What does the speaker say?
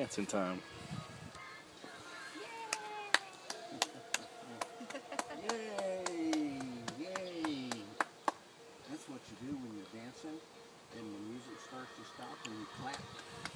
dancing time. Yay! Yay! That's what you do when you're dancing and the music starts to stop and you clap.